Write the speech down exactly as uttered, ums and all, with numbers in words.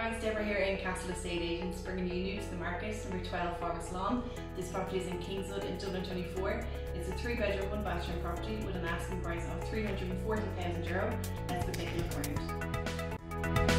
guys, Deborah here in Castle Estate Agents, bringing you new to the market, number twelve Forest Lawn. This property is in Kingswood in Dublin twenty-four. It's a three bedroom, one bathroom property with an asking price of three hundred and forty thousand euro. Let's go take a look around.